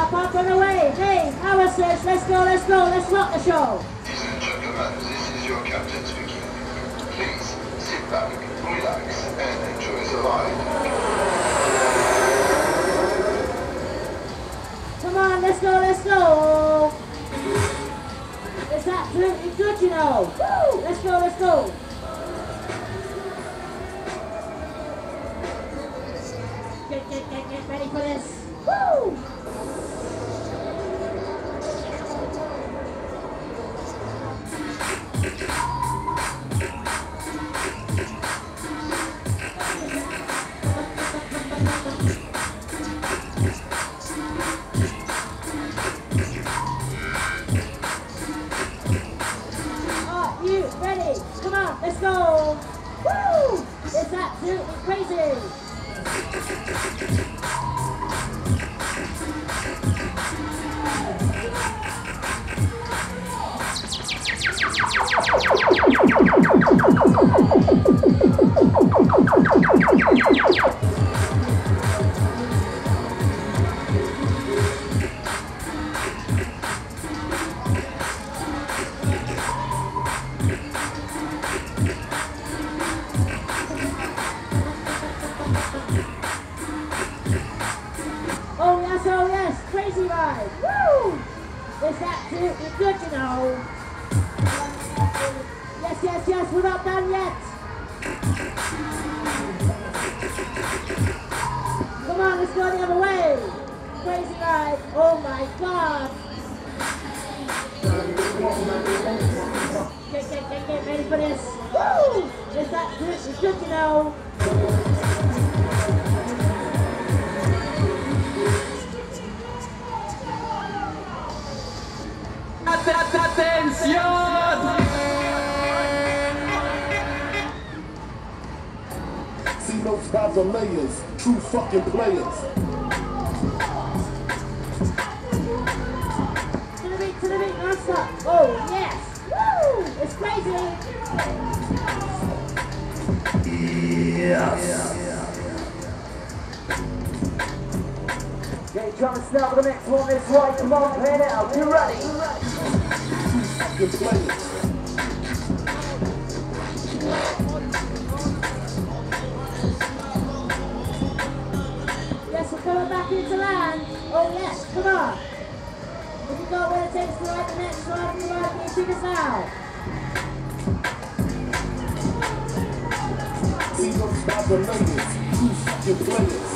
up and away. Hey, Howard says, let's go, let's go, let's rock the show. Ladies and gentlemen, this is your captain speaking. Please sit back, relax, and enjoy the ride. Come on, let's go, let's go. It's absolutely good, you know. Woo! Let's go, let's go. Get ready for this. Woo! Are you ready? Come on, let's go. Woo! It's absolutely crazy. Oh yes, crazy ride. Woo! It's absolutely good, you know. Yes, we're not done yet. Come on, let's go the other way. Crazy ride. Oh my God. Get ready for this. Woo! It's absolutely good, you know. ¡Atención! See, those guys are layers, true fucking players. To the beat, non-stop. Oh, yes. Woo! It's crazy. Yes. Okay, drummers now for the next one. This right, come on, play it out. You ready? Fucking players. Yes, we're coming back into land. Oh, yes, come on. If you got what it takes to ride the next ride, you ride, can you take us out? See, those guys are layers, true fucking players.